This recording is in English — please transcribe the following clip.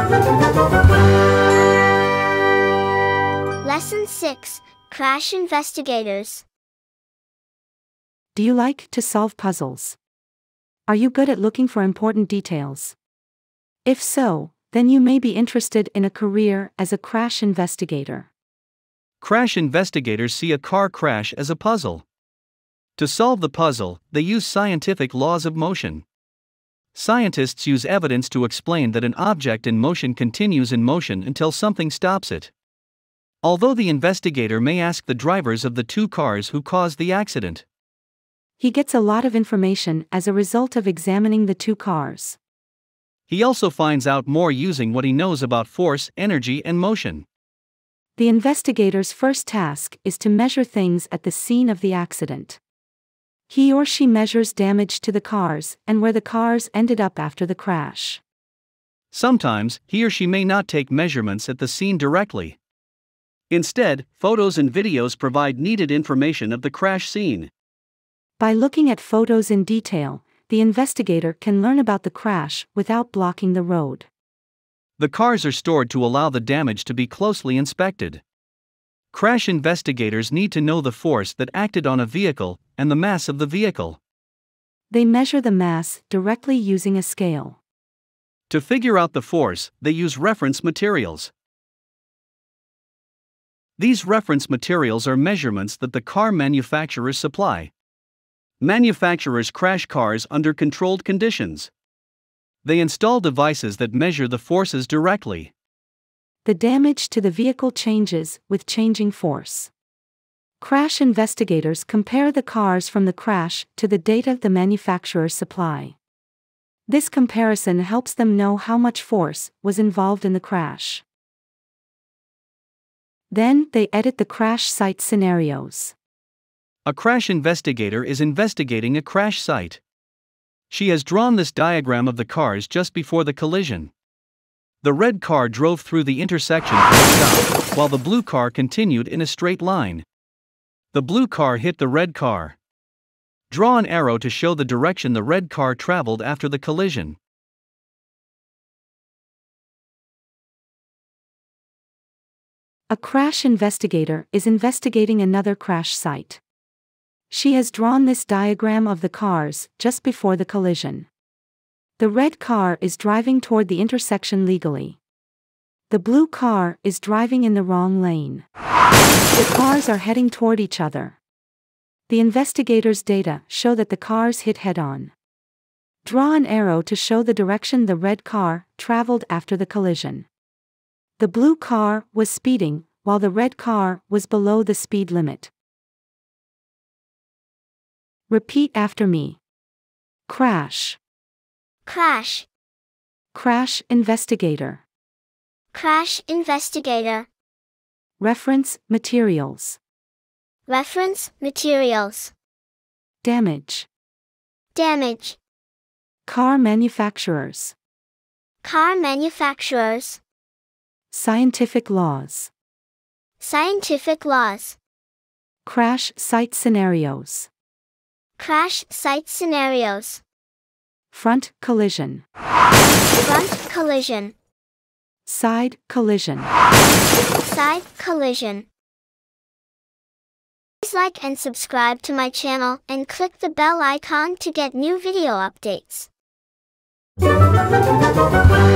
Lesson 6, Crash Investigators. Do you like to solve puzzles? Are you good at looking for important details? If so, then you may be interested in a career as a crash investigator. Crash investigators see a car crash as a puzzle. To solve the puzzle, they use scientific laws of motion. Scientists use evidence to explain that an object in motion continues in motion until something stops it. Although the investigator may ask the drivers of the two cars who caused the accident. He gets a lot of information as a result of examining the two cars. He also finds out more using what he knows about force, energy, and motion. The investigator's first task is to measure things at the scene of the accident. He or she measures damage to the cars and where the cars ended up after the crash. Sometimes, he or she may not take measurements at the scene directly. Instead, photos and videos provide needed information of the crash scene. By looking at photos in detail, the investigator can learn about the crash without blocking the road. The cars are stored to allow the damage to be closely inspected. Crash investigators need to know the force that acted on a vehicle and the mass of the vehicle. They measure the mass directly using a scale. To figure out the force, they use reference materials. These reference materials are measurements that the car manufacturers supply. Manufacturers crash cars under controlled conditions. They install devices that measure the forces directly. The damage to the vehicle changes with changing force. Crash investigators compare the cars from the crash to the data the manufacturers supply. This comparison helps them know how much force was involved in the crash. Then they edit the crash site scenarios. A crash investigator is investigating a crash site. She has drawn this diagram of the cars just before the collision. The red car drove through the intersection and stopped, while the blue car continued in a straight line. The blue car hit the red car. Draw an arrow to show the direction the red car traveled after the collision. A crash investigator is investigating another crash site. She has drawn this diagram of the cars just before the collision. The red car is driving toward the intersection legally. The blue car is driving in the wrong lane. The cars are heading toward each other. The investigator's data show that the cars hit head-on. Draw an arrow to show the direction the red car traveled after the collision. The blue car was speeding, while the red car was below the speed limit. Repeat after me. Crash. Crash. Crash investigator. Crash investigator. Reference materials. Reference materials. Damage. Damage. Car manufacturers. Car manufacturers. Scientific laws. Scientific laws. Crash site scenarios. Crash site scenarios. Front collision. Front collision. Side collision. Side collision. Please like and subscribe to my channel and click the bell icon to get new video updates.